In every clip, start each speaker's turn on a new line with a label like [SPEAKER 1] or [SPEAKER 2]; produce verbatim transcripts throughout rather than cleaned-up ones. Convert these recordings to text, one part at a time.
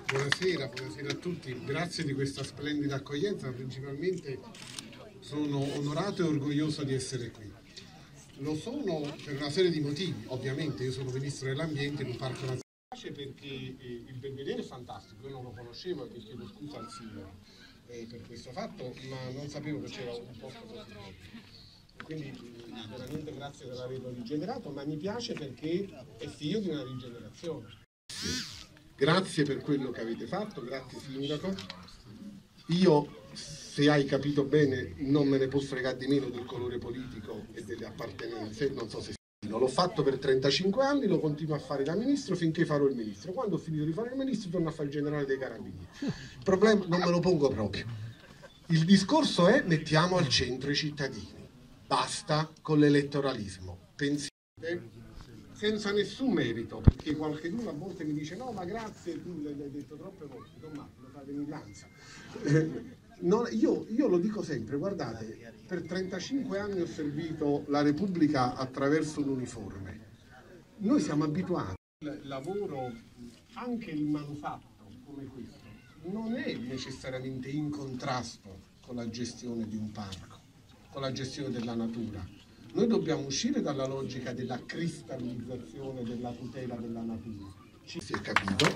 [SPEAKER 1] Buonasera, buonasera a tutti, grazie di questa splendida accoglienza, principalmente sono onorato e orgoglioso di essere qui. Lo sono per una serie di motivi, ovviamente io sono Ministro dell'Ambiente in un parco nazionale perché il Belvedere è fantastico, io non lo conoscevo e chiedo scusa al Sindaco eh, per questo fatto, ma non sapevo che c'era un posto così bello. Quindi veramente grazie per averlo rigenerato, ma mi piace perché è figlio di una rigenerazione. Grazie per quello che avete fatto, grazie Sindaco. Io, se hai capito bene, non me ne può fregare di meno del colore politico e delle appartenenze, non so se l'ho fatto per trentacinque anni, lo continuo a fare da ministro finché farò il ministro. Quando ho finito di fare il ministro torno a fare il generale dei carabinieri. Il problema non me lo pongo proprio. Il discorso è mettiamo al centro i cittadini. Basta con l'elettoralismo. Pensate senza nessun merito, perché qualcuno a volte mi dice no ma grazie, tu l'hai detto troppe volte, Tommaso, lo fate in Lanza. Eh, non, io, io lo dico sempre, guardate, per trentacinque anni ho servito la Repubblica attraverso l'uniforme. Noi siamo abituati al lavoro, anche il manufatto come questo, non è necessariamente in contrasto con la gestione di un parco, con la gestione della natura. Noi dobbiamo uscire dalla logica della cristallizzazione della tutela della natura. Ci si è capito?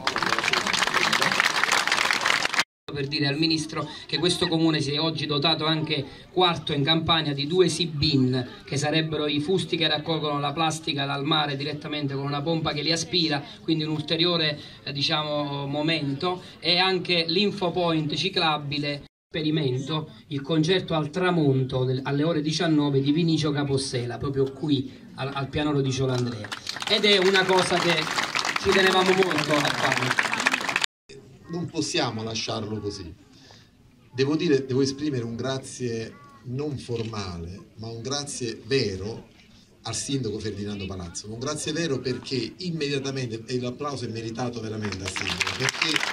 [SPEAKER 2] Per dire al Ministro che questo Comune si è oggi dotato anche quarto in Campania di due sea bin, che sarebbero i fusti che raccolgono la plastica dal mare direttamente con una pompa che li aspira, quindi un ulteriore eh, diciamo, momento, e anche l'infopoint ciclabile. Esperimento il concerto al tramonto del, alle ore diciannove di Vinicio Capossela, proprio qui al, al pianoro di Ciolandrea, ed è una cosa che ci tenevamo molto a fare.
[SPEAKER 3] Non possiamo lasciarlo così. Devo dire, devo esprimere un grazie non formale, ma un grazie vero al sindaco Ferdinando Palazzo. Un grazie vero perché immediatamente, e l'applauso è meritato veramente al sindaco, perché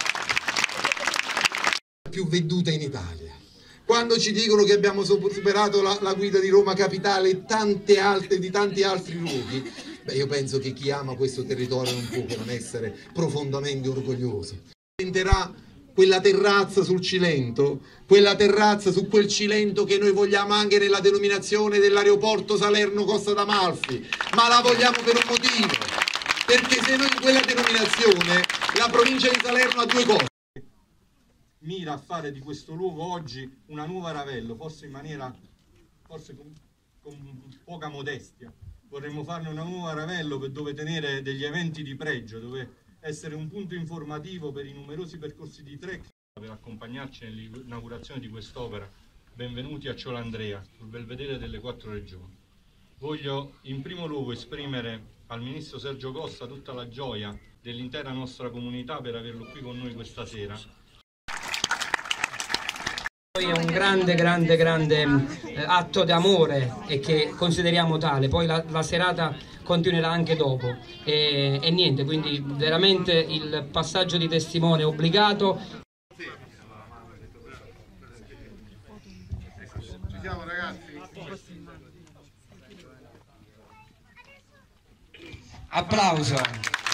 [SPEAKER 3] più venduta in Italia. Quando ci dicono che abbiamo superato la, la guida di Roma Capitale e tante altre di tanti altri luoghi, beh, io penso che chi ama questo territorio non può che non essere profondamente orgoglioso. Diventerà quella terrazza sul Cilento, quella terrazza su quel Cilento che noi vogliamo anche nella denominazione dell'aeroporto Salerno-Costa d'Amalfi, ma la vogliamo per un motivo, perché se noi in quella denominazione la provincia di Salerno ha due cose.
[SPEAKER 4] Mira a fare di questo luogo oggi una nuova Ravello, forse in maniera, forse con, con poca modestia. Vorremmo farne una nuova Ravello per dove tenere degli eventi di pregio, dove essere un punto informativo per i numerosi percorsi di trek. Per accompagnarci nell'inaugurazione di quest'opera, benvenuti a Ciolandrea, sul Belvedere delle Quattro Regioni. Voglio in primo luogo esprimere al Ministro Sergio Costa tutta la gioia dell'intera nostra comunità per averlo qui con noi questa sera.
[SPEAKER 2] È un grande, grande, grande eh, atto d'amore e che consideriamo tale, poi la, la serata continuerà anche dopo e, e niente, quindi veramente il passaggio di testimone è obbligato.
[SPEAKER 1] Ci siamo ragazzi?
[SPEAKER 2] Applauso.